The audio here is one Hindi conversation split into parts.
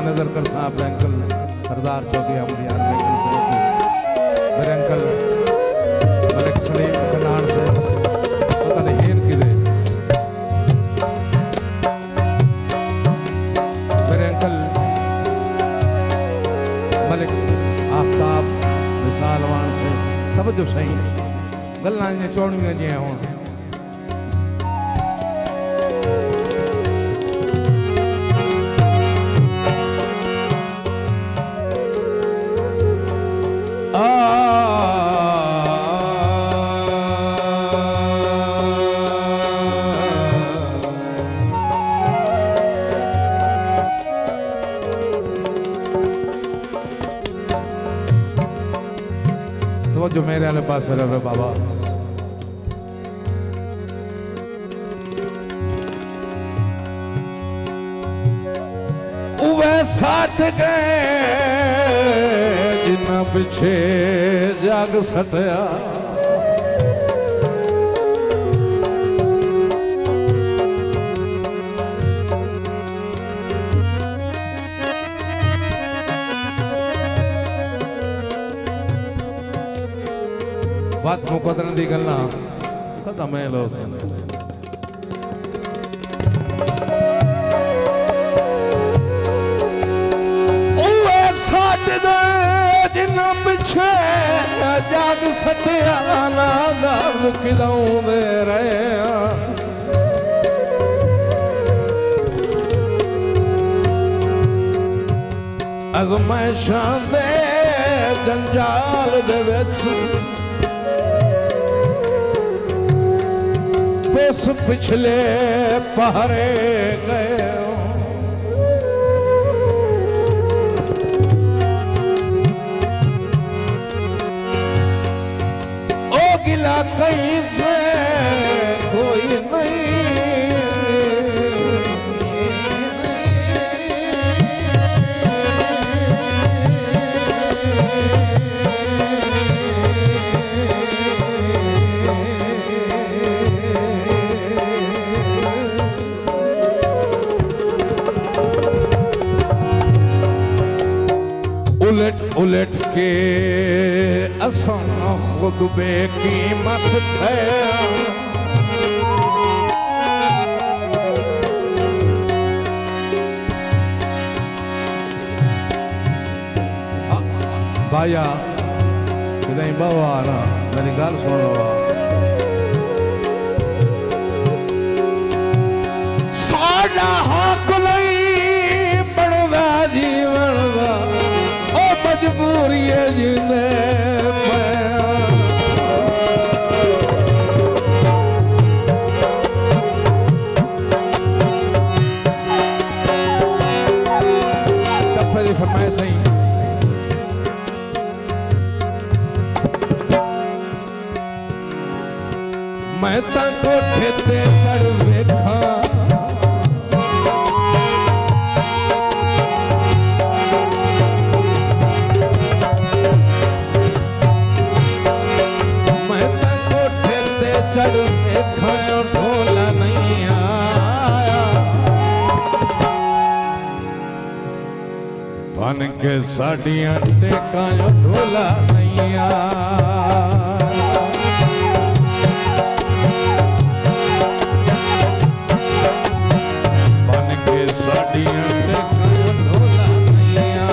मैं नजर कर साहब अंकल सरदार चौधरी अमरियान अंकल साहब, मेरे अंकल मलिक सलीम कनान से पता नहीं हेन किधर, मेरे अंकल मलिक आफ्ताब विशालवान से तवज्जो सही गल्लां जी चौड़ियां जी होण। तो जो मेरे वाले पास रहे बाबा वे साथ गए जिन्ना पिछे जग सटया, बात मुकदरन दी गल्ला कदा मैं लो सुन ओए साथ दे जिन्ना पिछे जग सटिया ना दर्द खिलाउंदे रहे अज़मैशां दे जंजाल दे विच बस पिछले पहरे गए ओ गिला कहीं से कोई नहीं, उलट उलट के असां खुद बेकीमत थे, भाया किदाई बाबा ना मेरी गल सुनो, साडा हक नहीं बनदा जीवन दा मजबूरी है जिंदे तपे दी फरमाए सही मैं तां कोठे ते चढ़ वेखा चढ़ वेखा ढोला नहीं आया, बन के साड़ियां टेका ढोला नहीं आया, बन के साड़ियां टेका ढोला नहीं आया।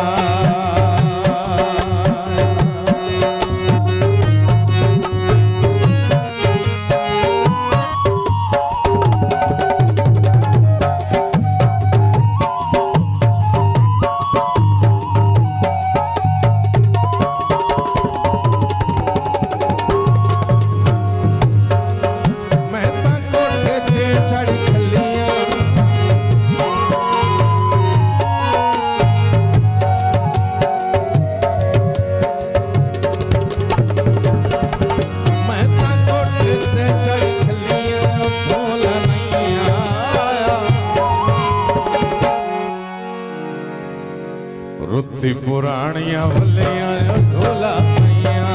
रुत्ती पुरानियां वलियां ढोला मैया,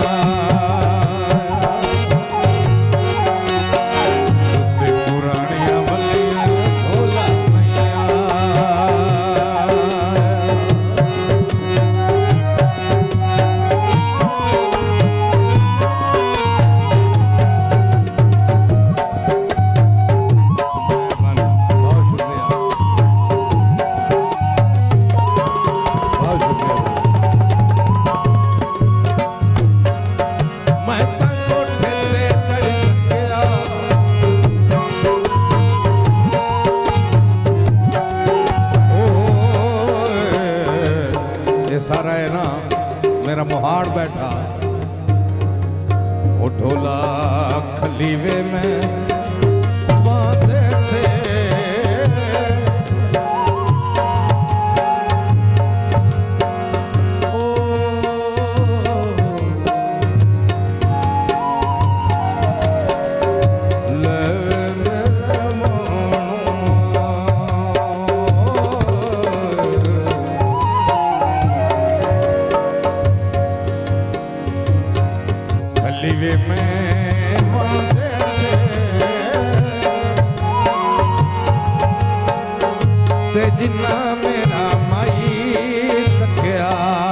रुत्ती पुरानियां वलियां ढोला मैया। है ना मेरा मुहाड़ बैठा, वो ढोला खलीवे में बांधे थे। खलीवे में बांधे थे ते जिन्ना मेरा माई तकिया,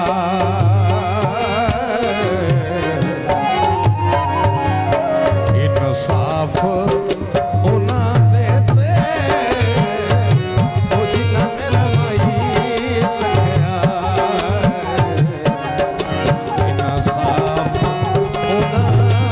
इंसाफ उना देते वो जिन्ना मेरा माई तकिया, इंसाफ उना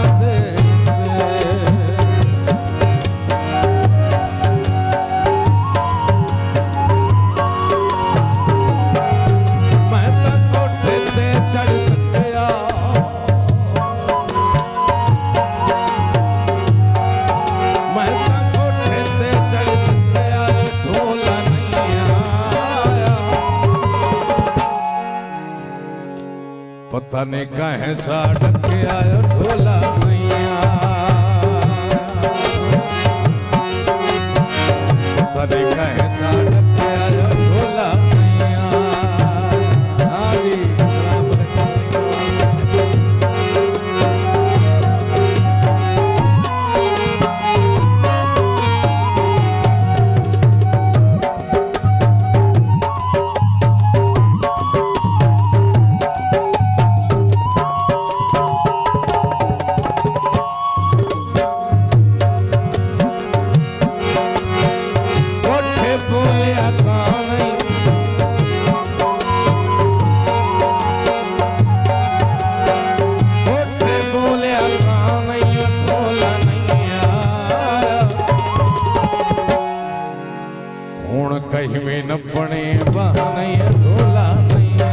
पता नहीं कहे छाड़ के आयो ढोला मैया, पता नहीं कहे छाड़ के आयो ढोला मैया। हरी राम कहीं में न पड़े बहाने ढोला मैया,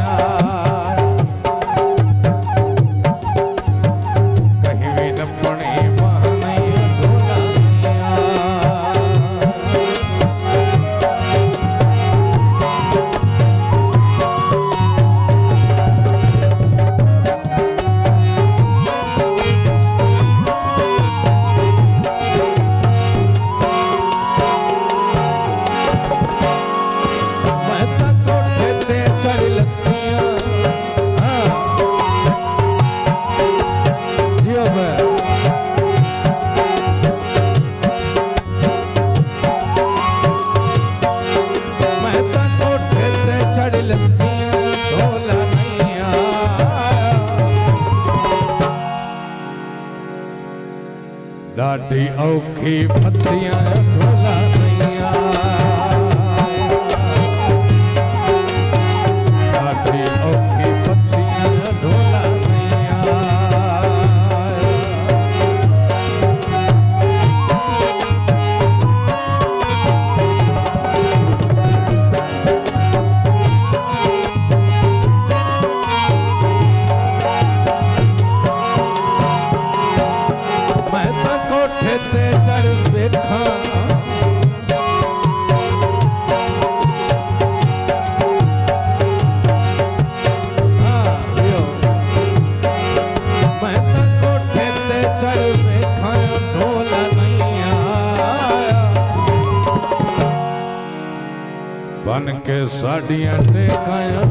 कहीं में न पड़े बहाने ढोला मैया। डाडी औखी पथियां ढोला मैया, डाडी औखी पथियां ढोला मैया। ते चढ़ वेखा मैं तो कोठे ते चढ़ वेखा ढोला नहीं आया, बन के साड़ियां टेकाया